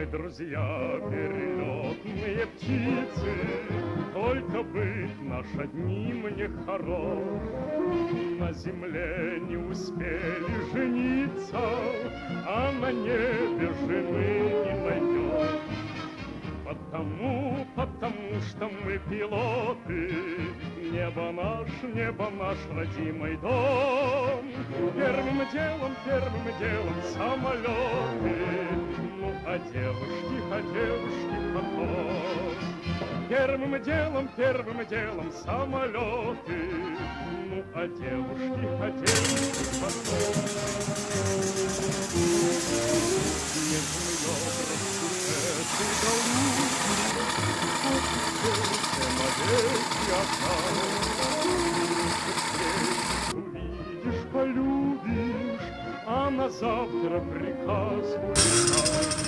друзья, перелетные птицы, только быть наш одним не хорош. На земле не успели жениться, а на небе жены не найдем. Потому что мы пилоты, небо наш родимый дом. Первым делом самолеты, ну а девушки потом. Первым делом самолеты, ну а девушки потом. Нежный образ этой голубки, увидишь, полюбишь, а на завтра приказ улетать.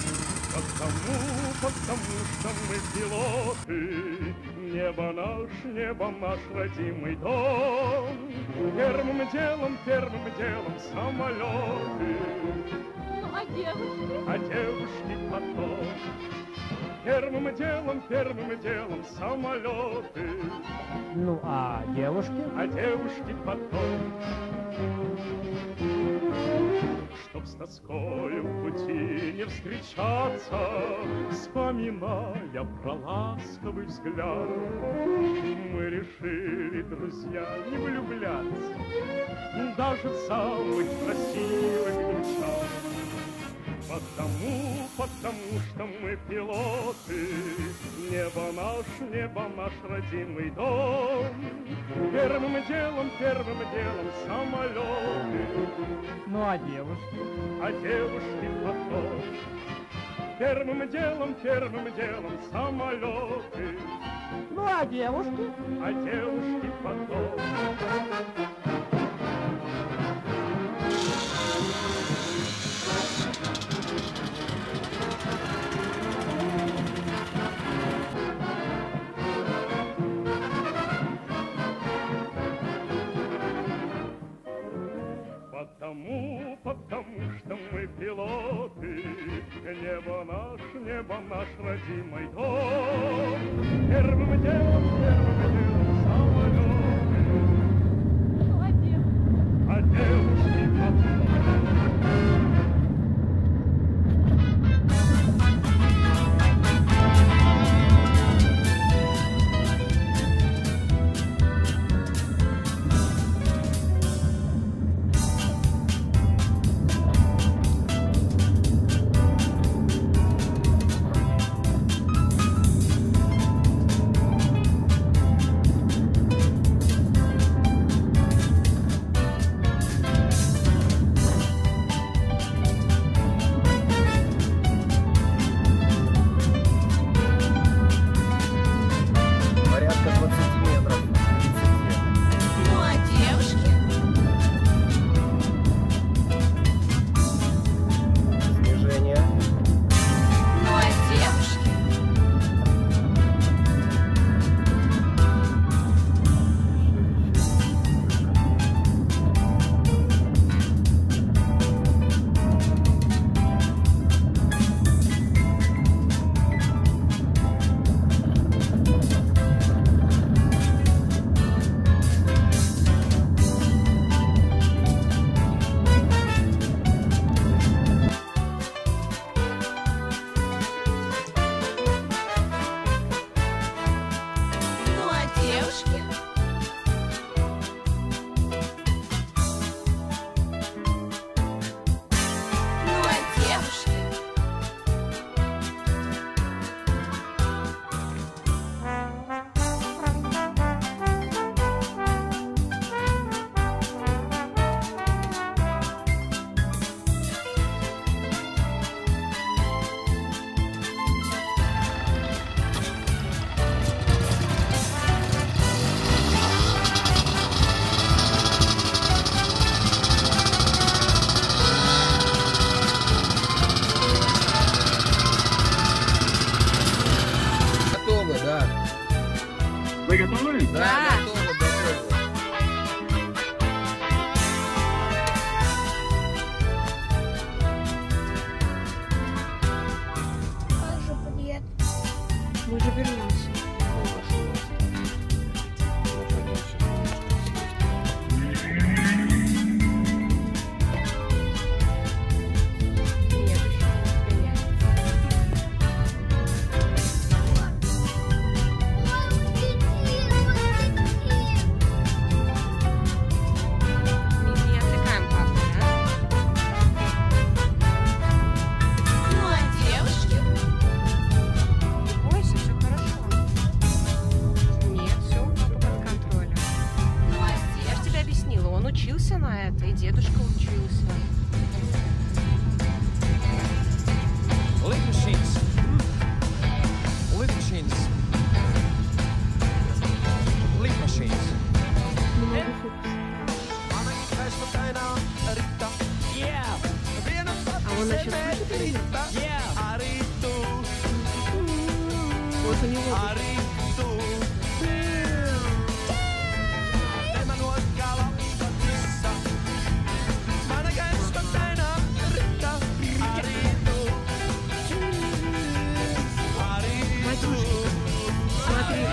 Потому что мы пилоты, небо наш родимый дом. Первым делом самолеты, ну, а девушки потом. Первым делом самолеты, Ну, а девушки потом. Чтоб с тоскою в пути не встречаться, вспоминая про ласковый взгляд, мы решили, друзья, не влюбляться даже в самых красивых девчат. Потому что мы пилоты, небо наш родимый дом. Первым делом самолеты, Ну, а девушки потом. Первым делом самолеты, Ну, а девушки потом. Потому что мы пилоты, небо наш родимый дом. Первым делом самолеты, ну, а девушки потом. Он сейчас слышит или нет? Вот у него... Смотри,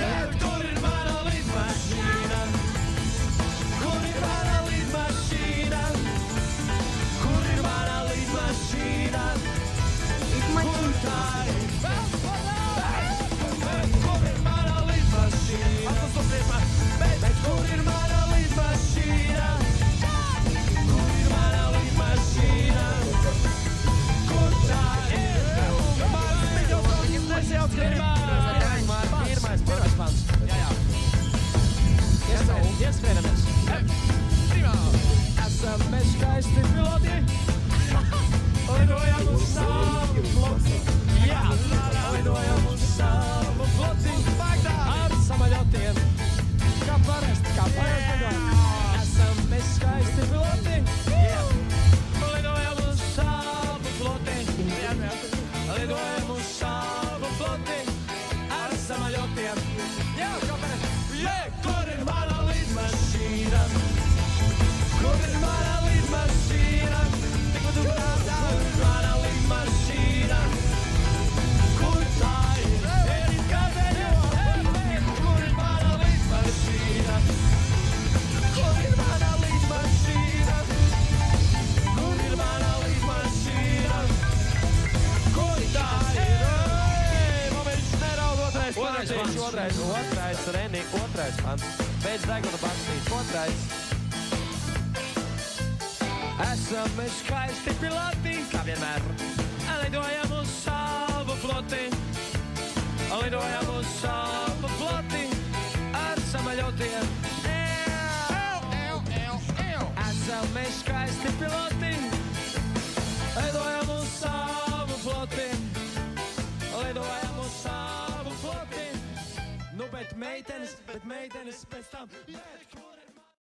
Otrais, Reni, otrais pants. Beidz deguna bakstīt, otrais. Esam mēs skaisti piloti, kā vienmēr. Lidojam uz savu floti. Lidojam uz savu floti. Ar samaļotiem. Esam mēs skaisti piloti. Lidojam uz savu floti. Lidojam uz savu floti. Nu, bet meitenes pēc tam...